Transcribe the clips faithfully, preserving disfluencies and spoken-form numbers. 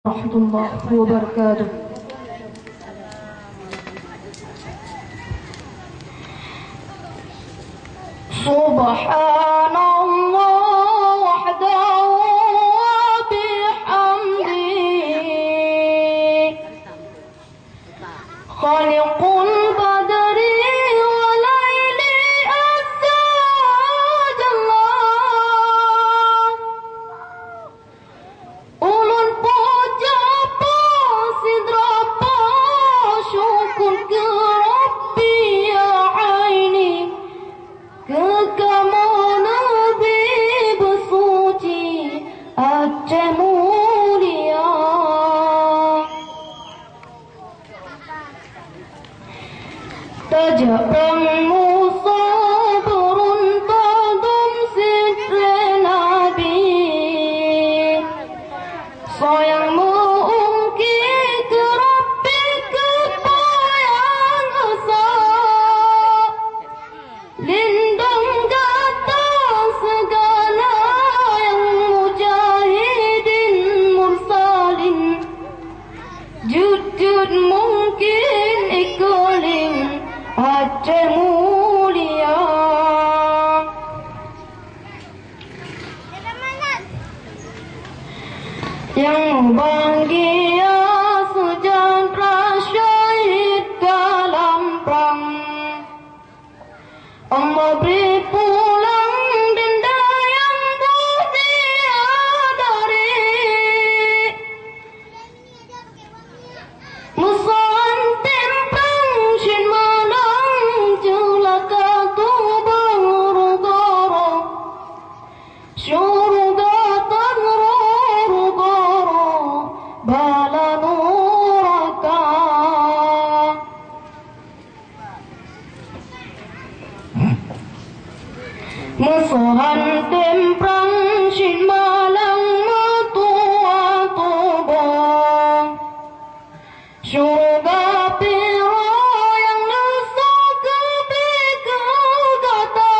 warahmatullahi wabarakatuh. Subhanallah wahdahu wa bihamdihi khaliqul badri wa layli as-sajjallah ulun puja sidrapa syukur ke Rabbi ya aini ke kamu Nabi bersuci aceh mulia tajabmu sabrun tadum sidre Nabi sayang mengungkit ke Rabbi kepayang asa lindung kata segala yang mujahidin mursalin jujud mungkin iklim Aceh mulia yang bahagia sejahtera syahid dalam perang Allah beri pulang denda yang tiada-dari musuhan tempang shin malang jelaka tubaru-goro syurga tanru-goro bala nuraka musuhan temprang shin malang matua tubo syurga piro yang nusa kebi kegata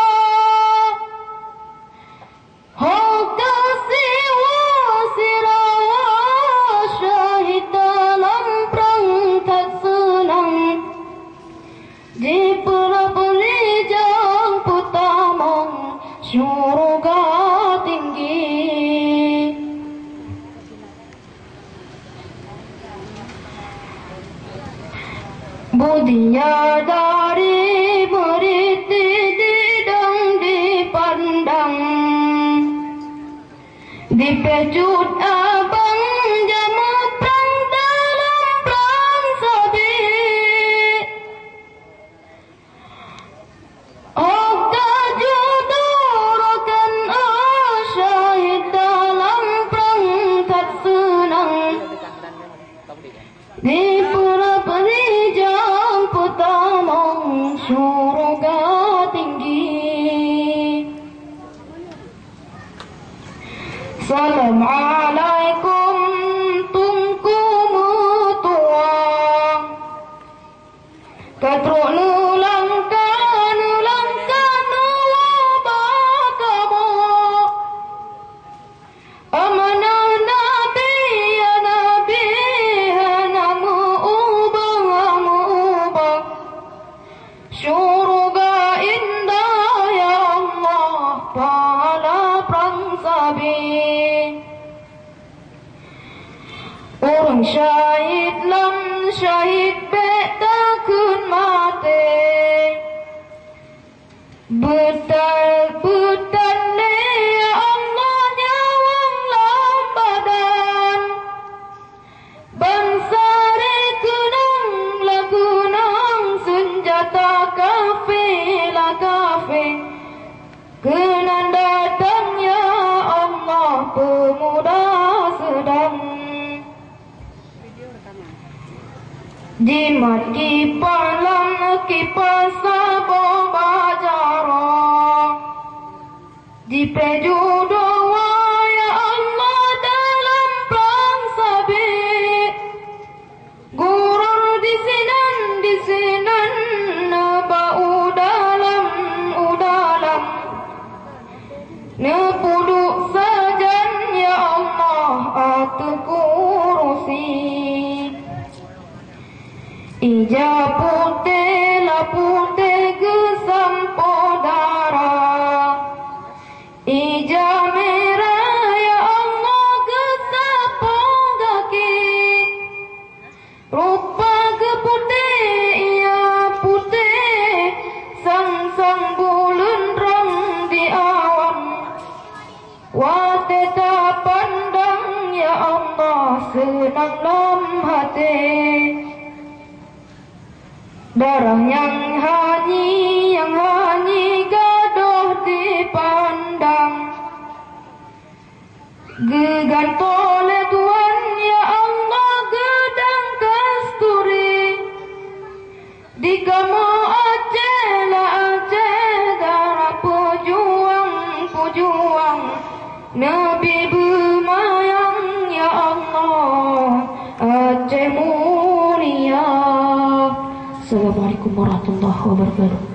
hoka siwa sirawa syahid dalam perang tak senang di perabeli jang putamong syurga tinggi budinya dari beriti didang dipandang dipejut abang jamu perang dalam perang sabi oka judurakan asyahid dalam perang tak senang di perabeli jam putamong syurga tinggi. Assalamualaikum tungku mutua katruk nulangkan nulangkan wabakamu amanah Nabi ya Nabi namu ubah ubah syurga indah ya Allah pahala perang sabi orang syahid lam syahid betakun mati betal betal ya Allah nyawang lam badan bangsa rekunang lagunang senjata kafe la kafe kenan datang ya Allah pemuda sedang jimat kipalang kipas sabo bajaro dipejudowa ya Allah dalam perang sabi gurur di sinan di sinan bau dalam udalam nepuduk sajan ya Allah atuku Ija putih la putih gesam podara, ija merah ya Allah gesam podaki, rupa ke putih ya putih, sang-sang bulan rang di awan, wateta pandang ya Allah senang dalam hati. Darah yang hanyi, yang hanyi gaduh dipandang, gegantung oleh Tuhan ya Allah gedang kasturi, di kamu Aceh lah Aceh darah pejuang pejuang Nabi bermayang ya Allah Aceh mulia. Assalamualaikum warahmatullahi wabarakatuh.